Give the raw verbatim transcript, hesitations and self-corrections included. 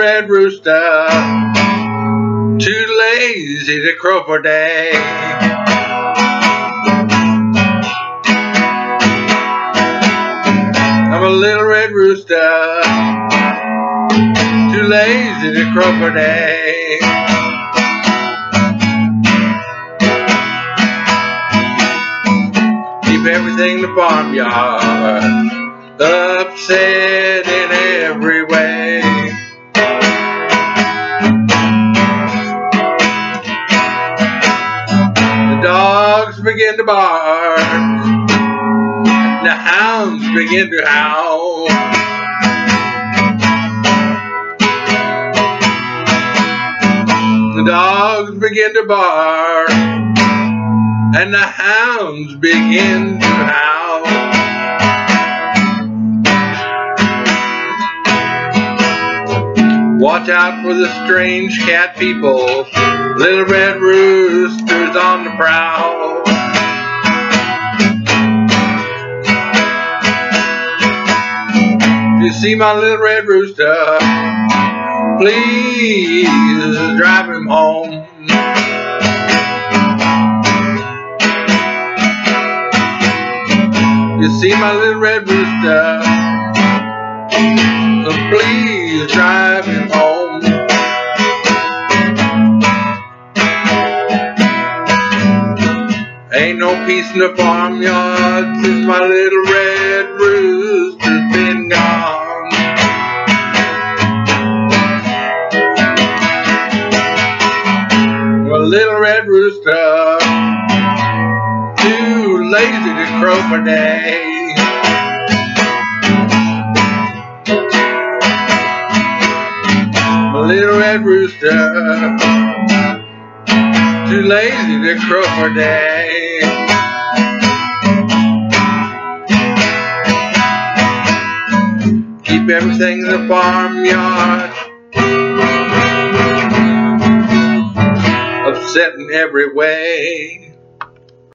red rooster, too lazy to crow for day. I'm a little red rooster, too lazy to crow for day. Keep everything in the farmyard upset in every way. The dogs begin to bark, the hounds begin to howl. The dogs begin to bark, and the hounds begin to howl. Watch out for the strange cat people, little red roosters on the prowl. If you see my little red rooster, please drive him home. You see my little red rooster, please drive him home. Ain't no peace in the farmyard since my little red rooster's been gone. Well, little red rooster, too lazy to crow for day. My little red rooster, too lazy to crow for day. Keep everything in the farmyard upset in every way.